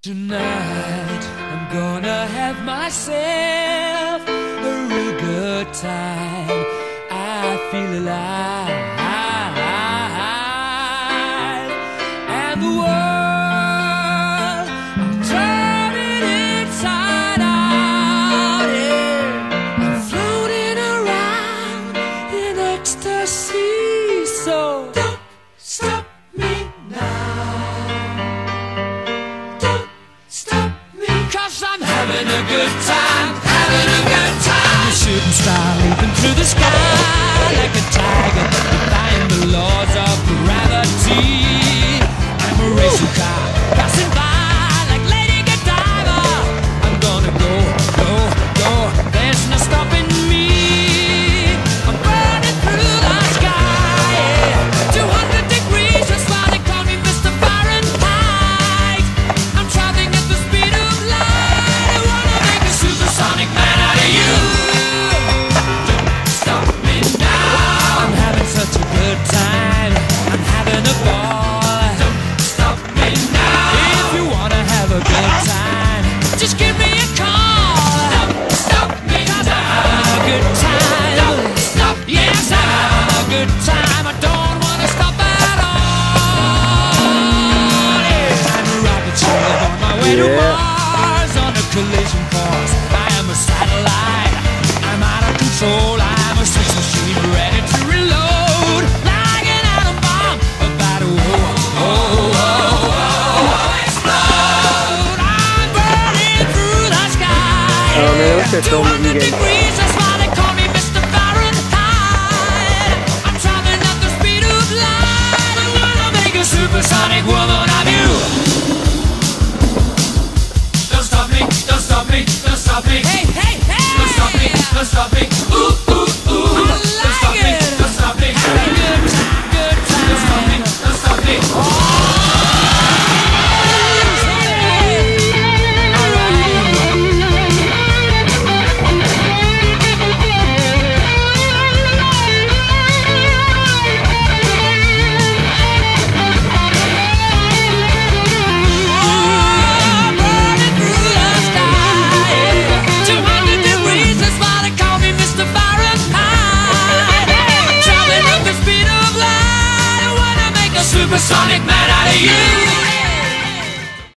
Tonight I'm gonna have myself a real good time. I feel alive, and the world I'm turning inside out. Yeah, I'm floating around in ecstasy. So don't stop me now. I'm having a good time, having a good time. I'm a shooting star leaping through the sky like a tiger, defying the laws of gravity. I'm a racing car passing by like Lady Godiva. I'm gonna go, go, go. There's no stopping me. I'm burning through the sky, yeah. 200 degrees, that's why they call me Mr. Fahrenheit. I'm traveling at the speed of light. Supersonic man out of you. Don't stop me now. I'm having such a good time. I'm having a ball. Don't stop me now. If you wanna have a good time, just give me a call. Don't stop me now. I'm having a good time. Don't stop me. Yes, I'm having a good time. I don't wanna stop at all. Yeah. I'm a rocket ship on my way to Mars on a collision course. Satellite, I'm out of control. I'm a sex machine ready to reload, like an atom bomb about to explode. I'm burning through the sky. 200 degrees, that's why they call me Mr. Fahrenheit. I'm traveling at the speed of light. I wanna make a supersonic woman of you. Don't stop me, don't stop me, don't stop me. Hey, hey, hey! Don't stop me, don't stop me. Ooh, ooh, ooh. I like don't stop me, don't stop me. Have a good time, good time. Don't stop me, don't stop me. Oh! Supersonic man.